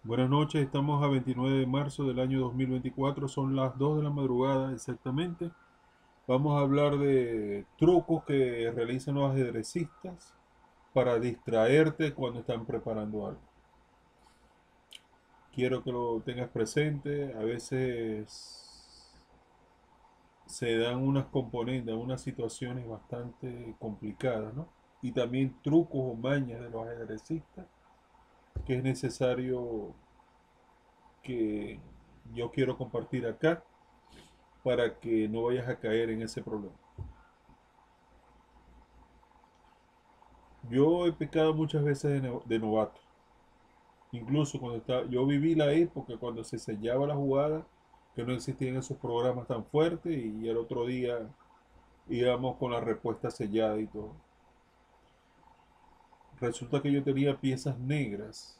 Buenas noches, estamos a 29 de marzo del año 2024, son las 2 de la madrugada exactamente. Vamos a hablar de trucos que realizan los ajedrecistas para distraerte cuando están preparando algo. Quiero que lo tengas presente, a veces se dan unas componentes, unas situaciones bastante complicadas, ¿no? Y también trucos o mañas de los ajedrecistas que es necesario que yo quiero compartir acá para que no vayas a caer en ese problema. Yo he pecado muchas veces de novato. Incluso cuando estaba, yo viví la época cuando se sellaba la jugada, que no existían esos programas tan fuertes y el otro día íbamos con la respuesta sellada y todo. Resulta que yo tenía piezas negras.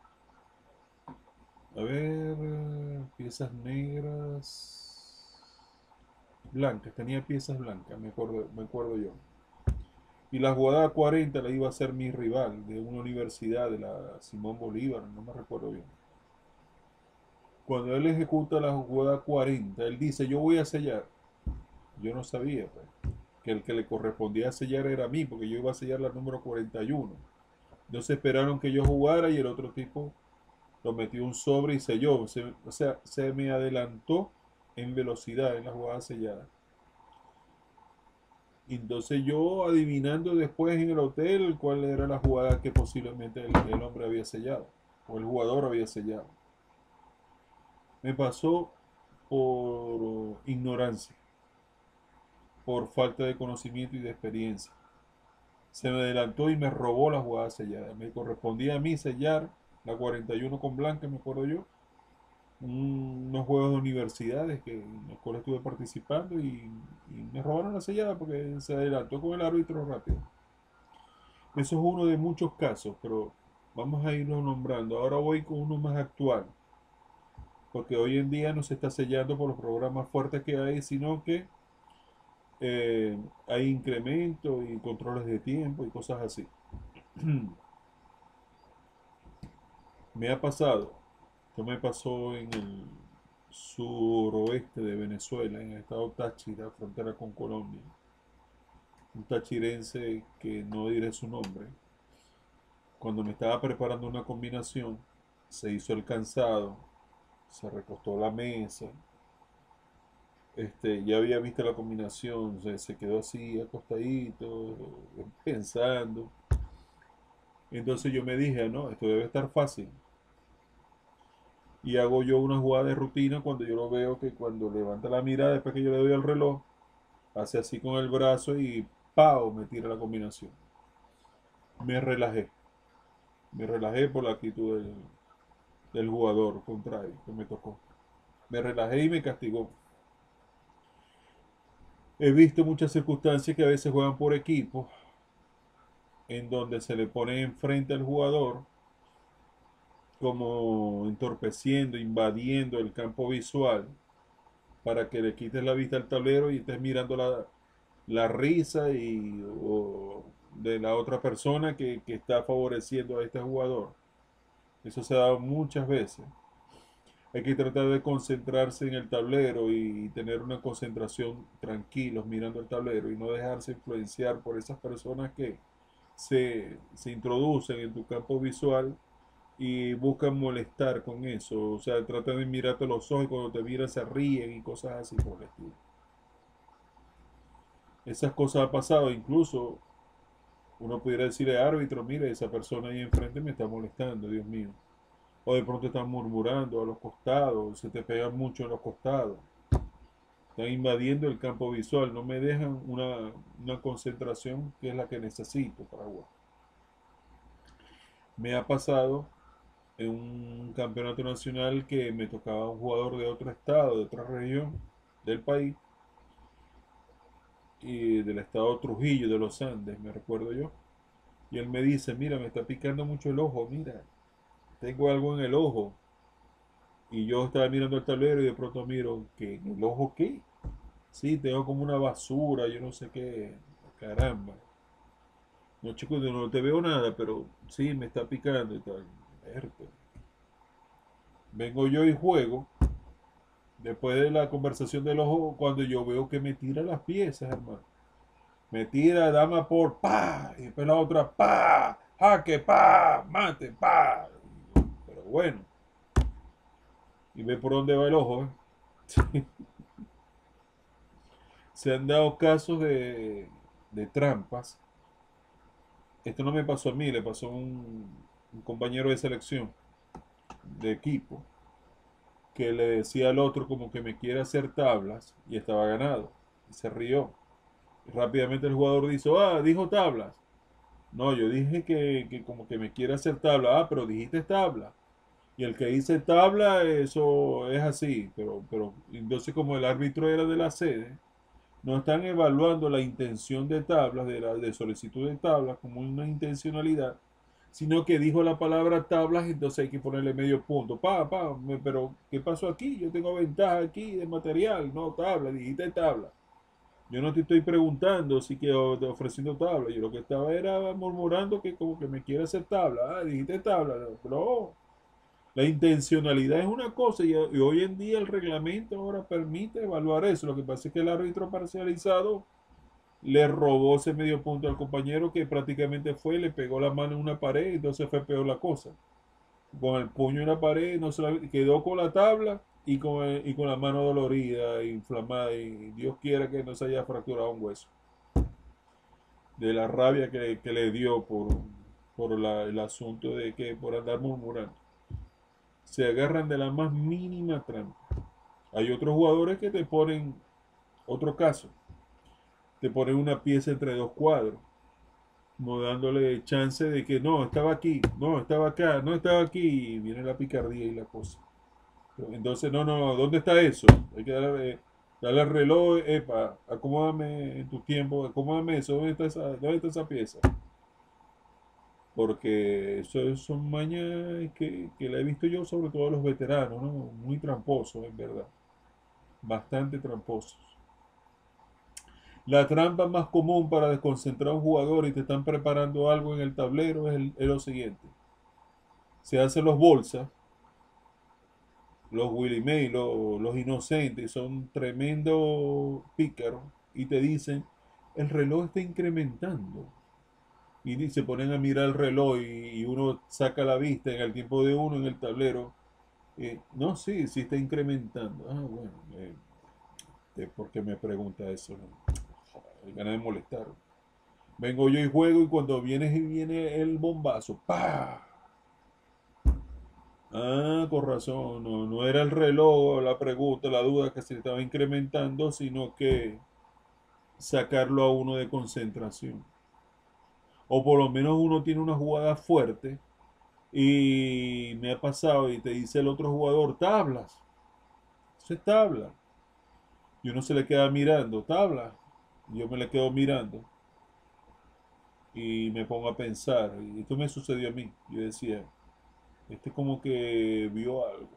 A ver, piezas negras blancas, tenía piezas blancas, me acuerdo yo. Y la jugada 40 la iba a hacer mi rival de una universidad, de la Simón Bolívar, no me recuerdo bien. Cuando él ejecuta la jugada 40, él dice, yo voy a sellar. Yo no sabía, pues, que el que le correspondía sellar era a mí, porque yo iba a sellar la número 41. Entonces esperaron que yo jugara y el otro tipo lo metió un sobre y selló. O sea, se me adelantó en velocidad en la jugada sellada. Entonces yo adivinando después en el hotel cuál era la jugada que posiblemente el hombre había sellado o el jugador había sellado. Me pasó por ignorancia, por falta de conocimiento y de experiencia. Se me adelantó y me robó la jugada sellada. Me correspondía a mí sellar la 41 con blanca, me acuerdo yo, unos juegos de universidades que en los cuales estuve participando y me robaron la sellada porque se adelantó con el árbitro rápido. Eso es uno de muchos casos, pero vamos a irlo nombrando. Ahora voy con uno más actual, porque hoy en día no se está sellando por los programas fuertes que hay, sino que hay incremento y controles de tiempo y cosas así. Me ha pasado, esto me pasó en el suroeste de Venezuela, en el estado Táchira, frontera con Colombia. Un tachirense que no diré su nombre, cuando me estaba preparando una combinación, se hizo el cansado, se recostó a la mesa, ya había visto la combinación, se quedó así acostadito, pensando. Entonces yo me dije, no, esto debe estar fácil. Y hago yo una jugada de rutina cuando yo lo veo que cuando levanta la mirada, después que yo le doy el reloj, hace así con el brazo y ¡pau! Me tira la combinación. Me relajé. Me relajé por la actitud del jugador contrario que me tocó. Me relajé y me castigó. He visto muchas circunstancias que a veces juegan por equipo, en donde se le pone enfrente al jugador como entorpeciendo, invadiendo el campo visual para que le quites la vista al tablero y estés mirando la risa de la otra persona que está favoreciendo a este jugador. Eso se ha dado muchas veces. Hay que tratar de concentrarse en el tablero y tener una concentración tranquilos mirando el tablero y no dejarse influenciar por esas personas que se introducen en tu campo visual y buscan molestar con eso. O sea, tratan de mirarte los ojos y cuando te miran se ríen y cosas así por el estilo. Esas cosas han pasado, incluso uno pudiera decirle árbitro, mire, esa persona ahí enfrente me está molestando, Dios mío. O de pronto están murmurando a los costados, se te pegan mucho en los costados. Están invadiendo el campo visual, no me dejan una concentración que es la que necesito para jugar. Me ha pasado en un campeonato nacional que me tocaba un jugador de otro estado, de otra región del país, y del estado Trujillo, de los Andes, me recuerdo yo. Y él me dice, mira, me está picando mucho el ojo, mira, tengo algo en el ojo. Y yo estaba mirando el tablero y de pronto miro, ¿que en el ojo qué? Sí, tengo como una basura, yo no sé qué, caramba. No, chico, yo no te veo nada, pero sí, me está picando y tal. Verte. vengo yo y juego. Después de la conversación de los juegos, cuando yo veo que me tira las piezas, hermano. Me tira dama por pa, y después la otra pa, jaque pa, mate pa. Pero bueno, y ve por dónde va el ojo, ¿eh? Se han dado casos de trampas. Esto no me pasó a mí, le pasó a un compañero de selección, de equipo, que le decía al otro como que me quiere hacer tablas y estaba ganado. Y se rió. Y rápidamente el jugador dijo tablas. No, yo dije que como que me quiere hacer tabla. Pero dijiste tabla. Y el que dice tabla, eso es así. Pero entonces como el árbitro era de la sede, no están evaluando la intención de tablas, de solicitud de tablas, como una intencionalidad, sino que dijo la palabra tablas, entonces hay que ponerle medio punto. Pero ¿qué pasó aquí? Yo tengo ventaja aquí de material, no tabla, dijiste tabla. Yo no te estoy preguntando si que ofreciendo tabla, yo lo que estaba era murmurando que como que me quiere hacer tabla. Dijiste tabla, no. La intencionalidad es una cosa y hoy en día el reglamento ahora permite evaluar eso. Lo que pasa es que el árbitro parcializado le robó ese medio punto al compañero que prácticamente fue, le pegó la mano en una pared y entonces fue peor la cosa. Con el puño en la pared, no se quedó con la tabla y con la mano dolorida, inflamada y Dios quiera que no se haya fracturado un hueso. De la rabia que le dio por el asunto de que por andar murmurando. Se agarran de la más mínima trampa. Hay otros jugadores que te ponen otro caso. Te ponen una pieza entre dos cuadros, como dándole chance de que no, estaba aquí, no, estaba acá, no estaba aquí, y viene la picardía y la cosa. Entonces, no, ¿dónde está eso? Hay que darle al reloj, epa, acomódame en tu tiempo, acomódame eso, dónde está esa pieza? Porque eso son mañas que la he visto yo, sobre todo a los veteranos, ¿no? Muy tramposos, en verdad. Bastante tramposos. La trampa más común para desconcentrar a un jugador y te están preparando algo en el tablero es lo siguiente. Se hacen los bolsas, los Willy May, los inocentes, son tremendos pícaros y te dicen, el reloj está incrementando. Y se ponen a mirar el reloj y uno saca la vista en el tiempo de uno en el tablero. No, sí está incrementando. Bueno, ¿por qué me pregunta eso? No? Joder, ganas de molestar. Vengo yo y juego y cuando viene el bombazo, ¡pa! Con razón, no era el reloj, la pregunta, la duda que se estaba incrementando, sino que sacarlo a uno de concentración. O por lo menos uno tiene una jugada fuerte y me ha pasado y te dice el otro jugador, tablas. Eso es tabla. Y uno se le queda mirando, tabla. Yo me le quedo mirando y me pongo a pensar. Y esto me sucedió a mí. Yo decía, este como que vio algo.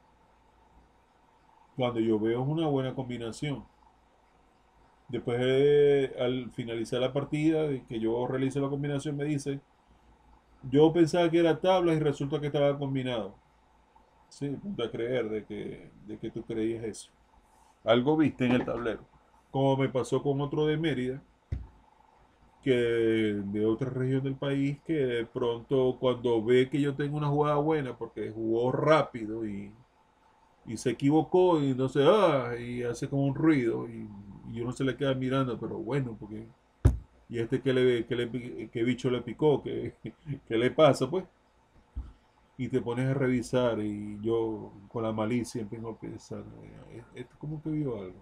Cuando yo veo es una buena combinación. Después, al finalizar la partida, que yo realice la combinación, me dice, yo pensaba que era tablas y resulta que estaba combinado. Sí, punto a creer de que tú creías eso. Algo viste en el tablero. Como me pasó con otro de Mérida, que de otra región del país, que de pronto cuando ve que yo tengo una jugada buena, porque jugó rápido y se equivocó y no sé, y hace como un ruido y uno se le queda mirando, pero bueno, porque y este que bicho le picó, que le pasa, pues, y te pones a revisar y yo con la malicia empiezo a pensar, esto como que vio algo.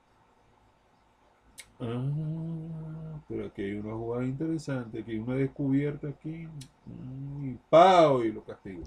Pero aquí hay una jugada interesante, aquí hay una descubierta aquí, y ¡pau! Y lo castigo.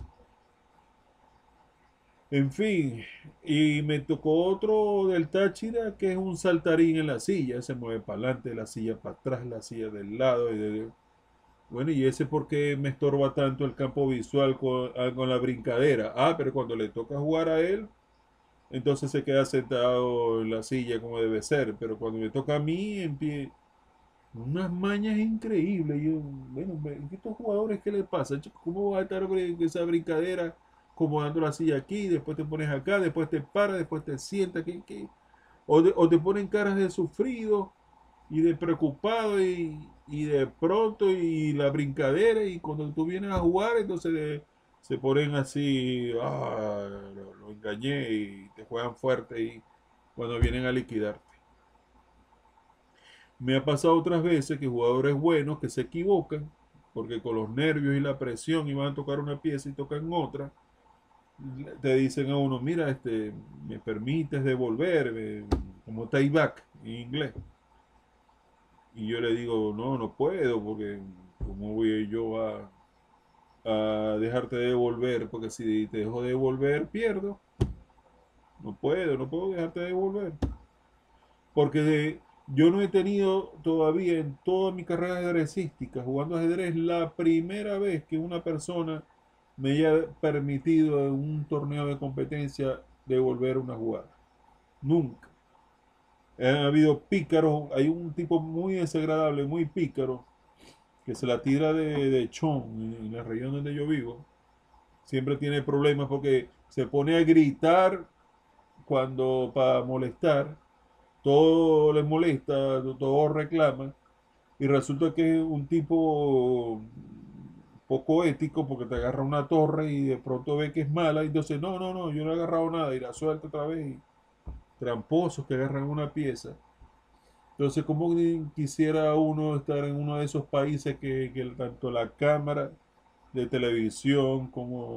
En fin, y me tocó otro del Táchira que es un saltarín en la silla, se mueve para adelante, la silla para atrás, la silla del lado. Bueno, y ese porque me estorba tanto el campo visual con la brincadera. Pero cuando le toca jugar a él, entonces se queda sentado en la silla como debe ser. Pero cuando me toca a mí, en pie, unas mañas increíbles. Yo, bueno, ¿estos jugadores qué les pasa? ¿Cómo va a estar con esa brincadera? acomodando la silla aquí, después te pones acá, después te paras, después te sientas aquí. O te ponen caras de sufrido y de preocupado y de pronto y la brincadera y cuando tú vienes a jugar entonces se ponen así, lo engañé y te juegan fuerte y cuando vienen a liquidarte. Me ha pasado otras veces que jugadores buenos que se equivocan porque con los nervios y la presión iban a tocar una pieza y tocan otra, te dicen a uno, mira, me permites devolver, como tie back en inglés. Y yo le digo, no, no puedo, porque ¿cómo voy yo a dejarte de devolver? Porque si te dejo de devolver, pierdo. No puedo dejarte de devolver. Porque yo no he tenido todavía en toda mi carrera ajedrecística, jugando ajedrez, la primera vez que una persona me haya permitido en un torneo de competencia devolver una jugada. Nunca. Ha habido pícaros, hay un tipo muy desagradable, muy pícaro, que se la tira de chon en la región donde yo vivo. Siempre tiene problemas porque se pone a gritar cuando para molestar, todo le molesta, todo reclama, y resulta que es un tipo poco ético porque te agarra una torre y de pronto ve que es mala, y entonces no, yo no he agarrado nada, y la suelta otra vez, y tramposos que agarran una pieza. Entonces, ¿cómo quisiera uno estar en uno de esos países que tanto la cámara de televisión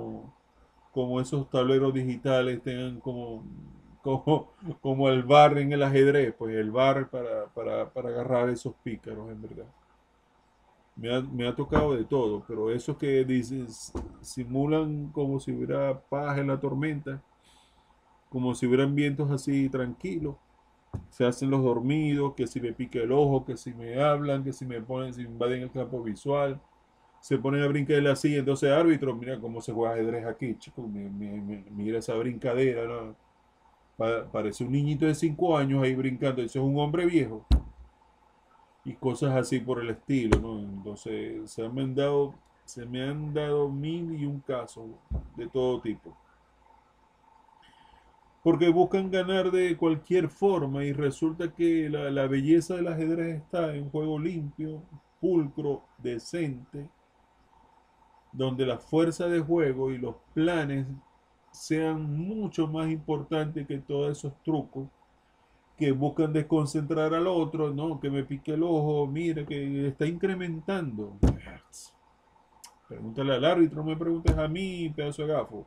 como esos tableros digitales tengan como, como el bar en el ajedrez? Pues el bar para agarrar esos pícaros, en verdad. Me ha tocado de todo, pero esos que dices, simulan como si hubiera paz en la tormenta, como si hubieran vientos así tranquilos, se hacen los dormidos, que si me pica el ojo, que si me hablan, que si me ponen, si me invaden el campo visual, se ponen a brincar en la silla. Entonces, árbitro, mira cómo se juega ajedrez aquí, chico, mira esa brincadera, ¿no? Parece un niñito de 5 años ahí brincando, eso es un hombre viejo, y cosas así por el estilo, ¿no? Entonces, se me han dado mil y un casos de todo tipo. Porque buscan ganar de cualquier forma y resulta que la belleza del ajedrez está en un juego limpio, pulcro, decente, donde la fuerza de juego y los planes sean mucho más importantes que todos esos trucos que buscan desconcentrar al otro, no, que me pique el ojo, mire que está incrementando. Pregúntale al árbitro, no me preguntes a mí, pedazo de gafo.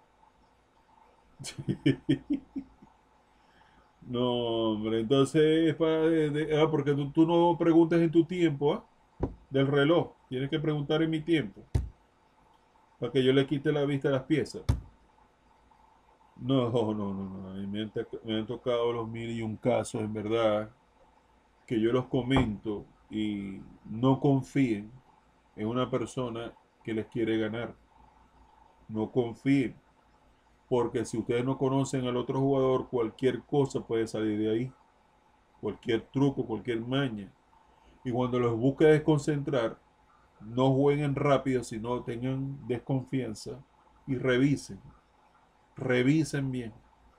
No, hombre, entonces es para porque tú no preguntas en tu tiempo, ¿ah? Del reloj. Tienes que preguntar en mi tiempo. Para que yo le quite la vista a las piezas. No. A mí me han tocado los mil y un casos, en verdad, que yo los comento y no confíen en una persona que les quiere ganar. No confíen. Porque si ustedes no conocen al otro jugador, cualquier cosa puede salir de ahí. Cualquier truco, cualquier maña. Y cuando los busque desconcentrar, no jueguen rápido, sino tengan desconfianza y revisen bien.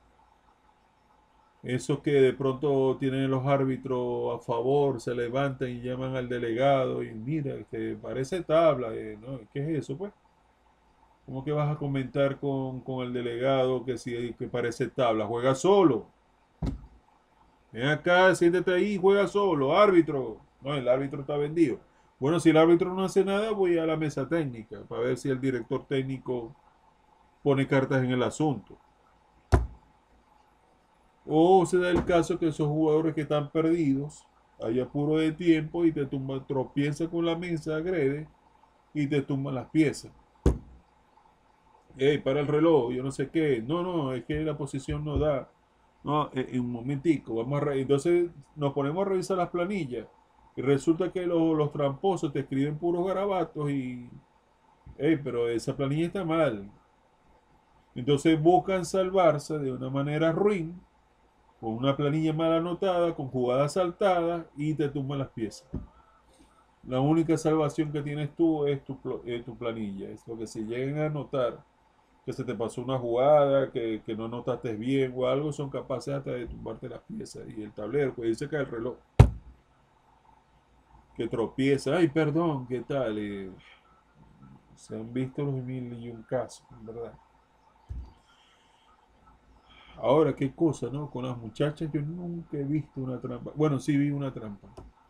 Esos que de pronto tienen los árbitros a favor, se levantan y llaman al delegado y mira, parece tabla, ¿no? ¿Qué es eso, pues? ¿Cómo que vas a comentar con el delegado que si que parece tabla? Juega solo. Ven acá, siéntate ahí, juega solo, árbitro. No, el árbitro está vendido. Bueno, si el árbitro no hace nada, voy a la mesa técnica para ver si el director técnico pone cartas en el asunto. O se da el caso que esos jugadores que están perdidos, hay apuro de tiempo y te tumba, tropieza con la mesa, agrede y te tumban las piezas. Ey, para el reloj, yo no sé qué. No, es que la posición no da. No, un momentico, entonces nos ponemos a revisar las planillas y resulta que los tramposos te escriben puros garabatos y, hey, pero esa planilla está mal. Entonces buscan salvarse de una manera ruin, con una planilla mal anotada, con jugadas saltadas y te tumban las piezas. La única salvación que tienes tú es tu planilla. Es lo que se lleguen a anotar que se te pasó una jugada, que no notaste bien o algo, son capaces hasta de tumbarte las piezas y el tablero, pues dice que el reloj, que tropieza, ay, perdón, ¿qué tal? Se han visto los mil y un casos, en verdad. Ahora, qué cosa, ¿no? Con las muchachas yo nunca he visto una trampa. Bueno, sí vi una trampa.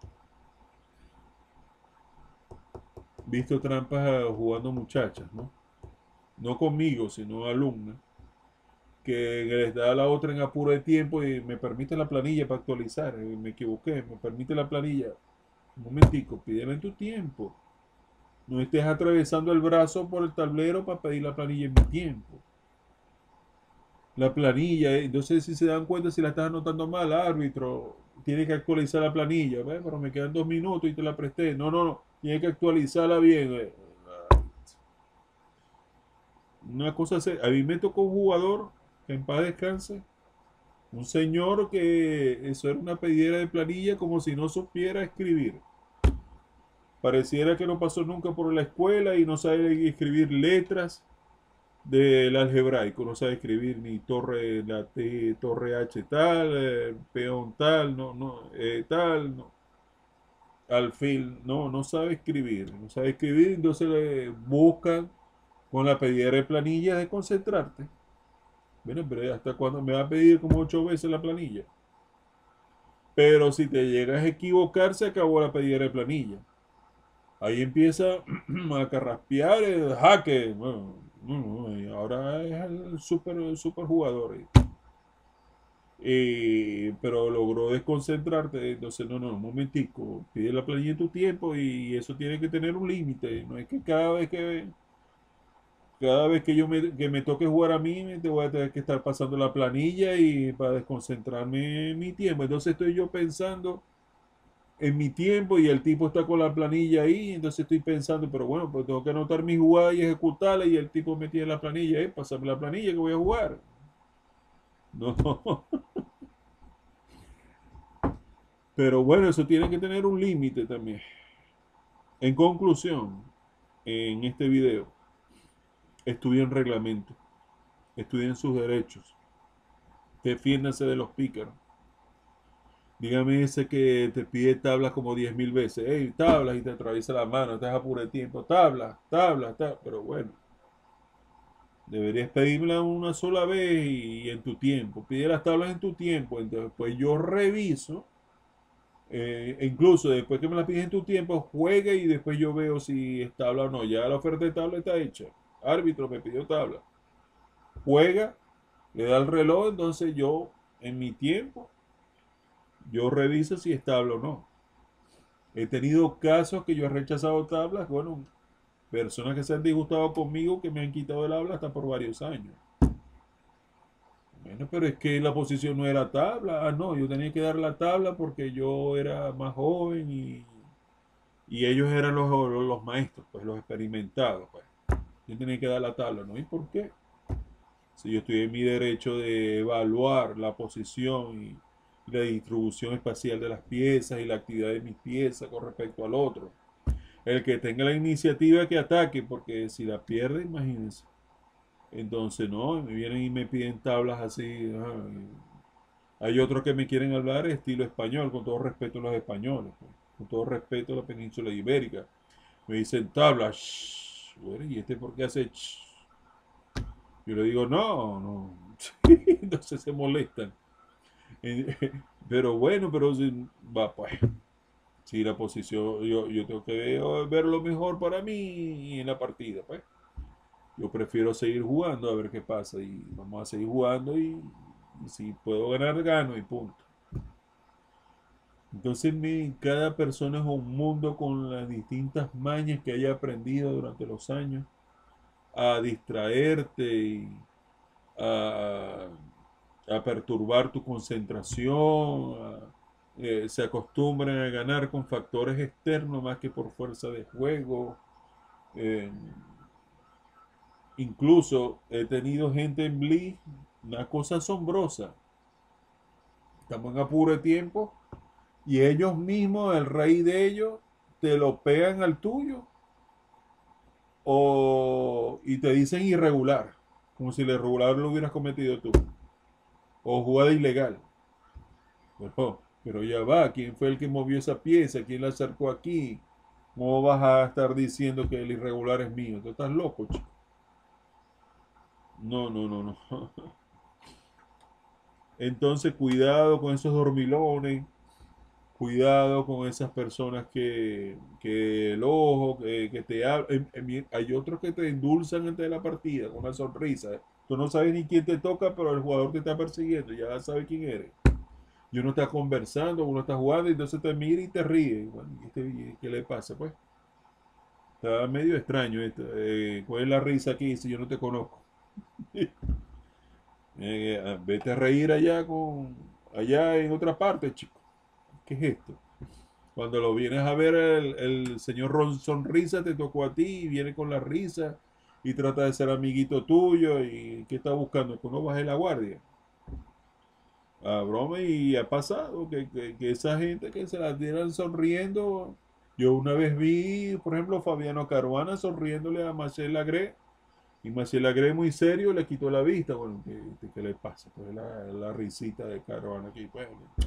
Visto trampas jugando muchachas, ¿no? No conmigo, sino alumnas, que les da a la otra en apuro de tiempo y me permite la planilla para actualizar. Me equivoqué, me permite la planilla. Un momentico, pídela en tu tiempo. No estés atravesando el brazo por el tablero para pedir la planilla en mi tiempo. La planilla, entonces si se dan cuenta si la estás anotando mal, árbitro, tiene que actualizar la planilla, ¿ves? Pero me quedan 2 minutos y te la presté. No, no, no, tiene que actualizarla bien. Una cosa, a mí me tocó un jugador, que en paz descanse, un señor que eso era una pedidera de planilla como si no supiera escribir. Pareciera que no pasó nunca por la escuela y no sabe escribir letras del algebraico, no sabe escribir ni torre, la T, torre H tal, peón tal, no, no, tal, no, alfil, no, no sabe escribir, no sabe escribir, entonces le buscan con la pedidera de planilla de concentrarte. Bueno, pero hasta cuando me va a pedir como 8 veces la planilla. Pero si te llegas a equivocar, se acabó la pedidera de planilla. Ahí empieza a carraspear el jaque. Bueno, y ahora es el super jugador. Pero logró desconcentrarte. Entonces, no, no, un momentico. Pide la planilla en tu tiempo y eso tiene que tener un límite. No es que cada vez que me toque jugar a mí, te voy a tener que estar pasando la planilla y para desconcentrarme en mi tiempo. Entonces estoy yo pensando en mi tiempo y el tipo está con la planilla ahí, entonces estoy pensando, pero bueno, pues tengo que anotar mi jugada y ejecutarla y el tipo me tiene la planilla, pásame la planilla que voy a jugar. No, pero bueno, eso tiene que tener un límite también. En conclusión, en este video, estudien reglamento, estudien sus derechos, defiéndanse de los pícaros. Dígame ese que te pide tablas como 10.000 veces. Hey, tablas y te atraviesa la mano, estás a puro tiempo. Tablas, tablas, tablas. Pero bueno, deberías pedírmela una sola vez y en tu tiempo. Pide las tablas en tu tiempo. Entonces, pues yo reviso. E incluso después que me las pides en tu tiempo, juegue y después yo veo si es tabla o no. Ya la oferta de tabla está hecha. Árbitro me pidió tabla. Juega, le da el reloj, entonces yo, en mi tiempo, yo reviso si es tabla o no. He tenido casos que yo he rechazado tablas, bueno, personas que se han disgustado conmigo que me han quitado el habla hasta por varios años. Bueno, pero es que la posición no era tabla. Ah, no, yo tenía que dar la tabla porque yo era más joven y ellos eran los maestros, pues los experimentados, pues. Yo tenía que dar la tabla, ¿no? ¿Y por qué? Si yo estoy en mi derecho de evaluar la posición y la distribución espacial de las piezas y la actividad de mis piezas con respecto al otro. El que tenga la iniciativa que ataque, porque si la pierde, imagínense. Entonces, no, me vienen y me piden tablas así. Hay otros que me quieren hablar estilo español, con todo respeto a los españoles, pues, con todo respeto a la península ibérica. Me dicen tablas, shh, bueno, ¿y este por qué hace shh? Yo le digo, no, no. Entonces se molestan. Pero bueno, pero si, va, pues. Si la posición, yo tengo que ver lo mejor para mí en la partida, pues. Yo prefiero seguir jugando a ver qué pasa y vamos a seguir jugando y si puedo ganar, gano y punto. Entonces cada persona es un mundo con las distintas mañas que haya aprendido durante los años a distraerte y a, a perturbar tu concentración, se acostumbran a ganar con factores externos más que por fuerza de juego. Eh, Incluso he tenido gente en Bliss, una cosa asombrosa. Estamos en apuro de tiempo y ellos mismos, el rey de ellos, te lo pegan al tuyo y te dicen irregular. como si el irregular lo hubieras cometido tú, o jugada ilegal. Pero ya va, ¿quién fue el que movió esa pieza? ¿Quién la acercó aquí? ¿Cómo vas a estar diciendo que el irregular es mío? Tú estás loco, chico. No, no, no, no. Entonces, cuidado con esos dormilones, cuidado con esas personas que el ojo, que te hablan. Hay otros que te endulzan antes de la partida con una sonrisa. Tú no sabes ni quién te toca, pero el jugador te está persiguiendo, ya sabe quién eres. Y uno está conversando, uno está jugando, y entonces te mira y te ríe. Bueno, ¿qué le pasa? Pues está medio extraño esto. ¿Cuál es la risa aquí si yo no te conozco? Vete a reír allá en otra parte, chico. ¿Qué es esto? Cuando lo vienes a ver, el señor Sonrisa te tocó a ti y viene con la risa y trata de ser amiguito tuyo. ¿Y qué está buscando? Que uno baje la guardia. A broma, y ha pasado que esa gente que se la tiran sonriendo. Yo una vez vi, por ejemplo, Fabiano Caruana sonriéndole a Marcel Lagré, y Marcel Lagré muy serio le quitó la vista. Bueno, ¿qué le pasa? Pues la risita de Caruana aquí. Pues,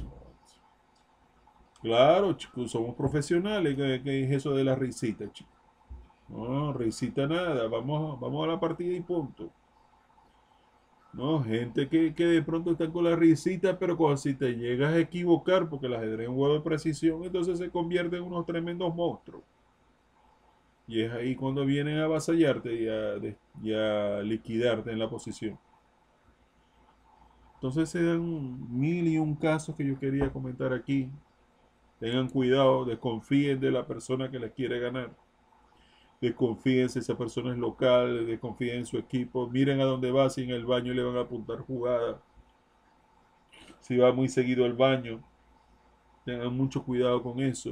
claro, chicos, somos profesionales. ¿Qué es eso de la risita, chicos? No, risita nada. Vamos a la partida y punto. No, gente que de pronto está con la risita, pero cuando si te llegas a equivocar, porque el ajedrez es un juego de precisión, entonces se convierte en unos tremendos monstruos. Y es ahí cuando vienen a avasallarte y a liquidarte en la posición. Entonces se dan mil y un casos que yo quería comentar aquí. Tengan cuidado, desconfíen de la persona que les quiere ganar. Desconfíen si esa persona es local, desconfíen en su equipo. Miren a dónde va, si en el baño le van a apuntar jugada. Si va muy seguido al baño, tengan mucho cuidado con eso.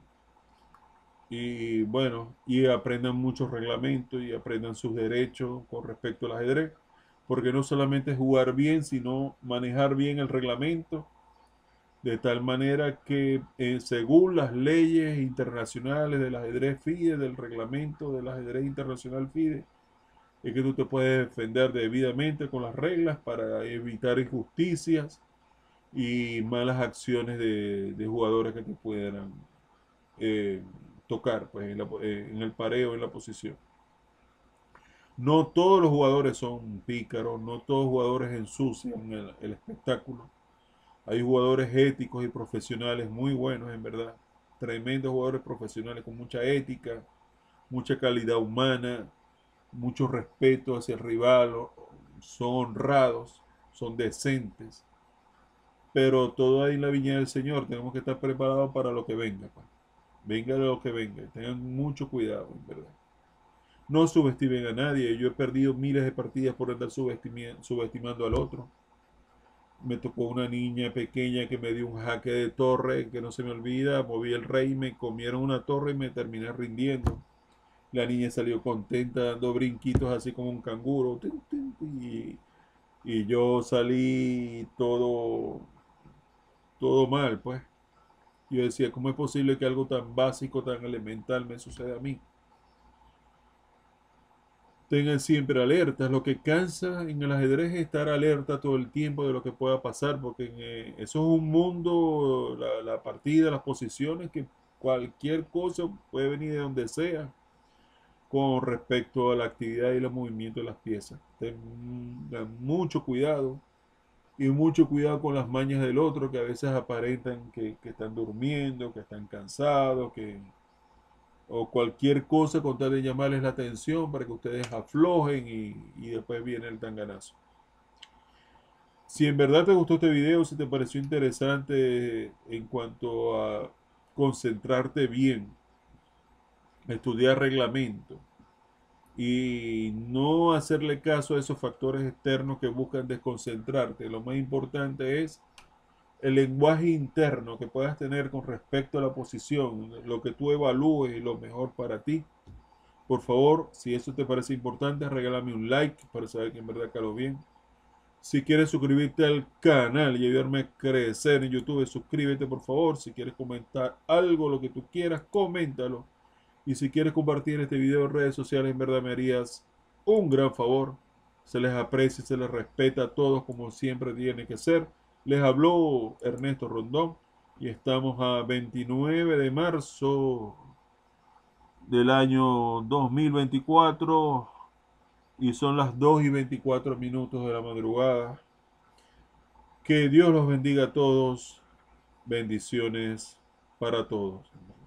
Y bueno, y aprendan muchos reglamentos y aprendan sus derechos con respecto al ajedrez. Porque no solamente es jugar bien, sino manejar bien el reglamento de tal manera que según las leyes internacionales del ajedrez FIDE, del reglamento del ajedrez internacional FIDE, es que tú te puedes defender debidamente con las reglas para evitar injusticias y malas acciones de jugadores que te puedan eh, tocar pues, en el pareo, en la posición. No todos los jugadores son pícaros, no todos los jugadores ensucian el espectáculo. Hay jugadores éticos y profesionales muy buenos, en verdad. Tremendos jugadores profesionales con mucha ética, mucha calidad humana, mucho respeto hacia el rival, son honrados, son decentes. Pero todo ahí en la viña del Señor, tenemos que estar preparados para lo que venga. Pues. Venga lo que venga, tengan mucho cuidado, en verdad. No subestimen a nadie, yo he perdido miles de partidas por andar subestimando al otro. Me tocó una niña pequeña que me dio un jaque de torre que no se me olvida, moví el rey, me comieron una torre y me terminé rindiendo. La niña salió contenta dando brinquitos así como un canguro y yo salí todo mal, pues. Yo decía, ¿cómo es posible que algo tan básico, tan elemental me suceda a mí? Tengan siempre alertas. Lo que cansa en el ajedrez es estar alerta todo el tiempo de lo que pueda pasar, porque eso es un mundo, la partida, las posiciones, que cualquier cosa puede venir de donde sea con respecto a la actividad y los movimientos de las piezas. Tengan mucho cuidado y mucho cuidado con las mañas del otro, que a veces aparentan que están durmiendo, que están cansados, o cualquier cosa con tal de llamarles la atención para que ustedes aflojen y después viene el tanganazo. Si en verdad te gustó este video, si te pareció interesante en cuanto a concentrarte bien, estudiar reglamento y no hacerle caso a esos factores externos que buscan desconcentrarte, lo más importante es el lenguaje interno que puedas tener con respecto a la posición, lo que tú evalúes y lo mejor para ti. Por favor, si eso te parece importante, regálame un like para saber que en verdad caló bien. Si quieres suscribirte al canal y ayudarme a crecer en YouTube, suscríbete por favor. Si quieres comentar algo, lo que tú quieras, coméntalo. Y si quieres compartir este video en redes sociales, en verdad me harías un gran favor. se les aprecia y se les respeta a todos como siempre tiene que ser. Les habló Ernesto Rondón y estamos a 29 de marzo del año 2024 y son las 2:24 de la madrugada. Que Dios los bendiga a todos. Bendiciones para todos.